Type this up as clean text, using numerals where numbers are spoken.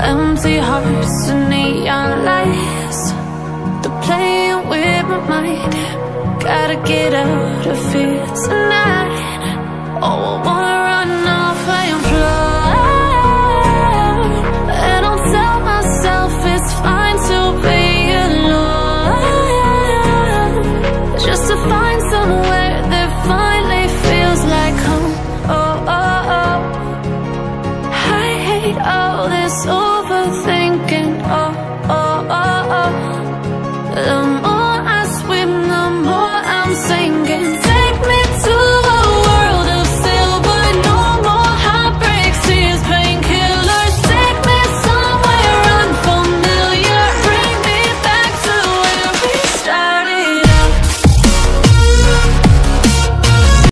Empty hearts and neon lights, they're playing with my mind. Gotta get out of here tonight. Oh, I wanna